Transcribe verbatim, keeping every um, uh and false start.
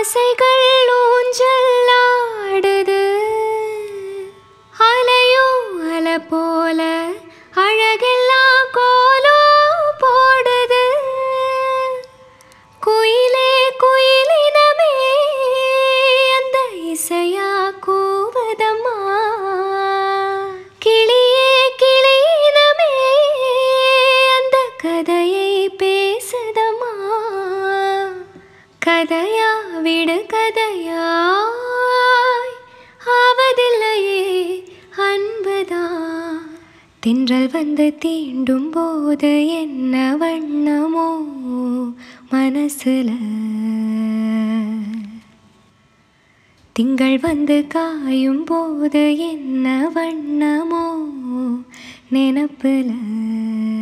ஆசைகள் ஊஞ்சலாடுது அலையோ அலை போல அழகெல்லாம் கோலோ போடுது குயிலே குயிலினமே அந்த இசையா கூவதம்மா கிளியே கிளியினமே அந்த கதையை பேசுதம்மா கதையா விடு கதையாய் ஆவதில்லையே அன்புதான் தென்றல் வந்து தீண்டும் போது என்ன வண்ணமோ மனசுல திங்கள் வந்து காயும் போது என்ன வண்ணமோ நினப்புல